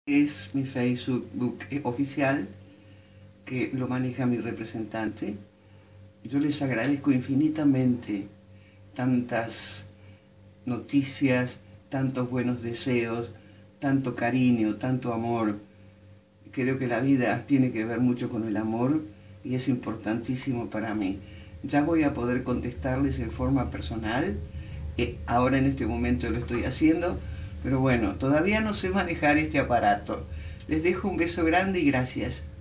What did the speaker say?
Es mi Facebook oficial, que lo maneja mi representante. Yo les agradezco infinitamente tantas noticias, tantos buenos deseos, tanto cariño, tanto amor. Creo que la vida tiene que ver mucho con el amor y es importantísimo para mí. Ya voy a poder contestarles en forma personal. Ahora en este momento lo estoy haciendo, pero bueno, todavía no sé manejar este aparato. Les dejo un beso grande y gracias.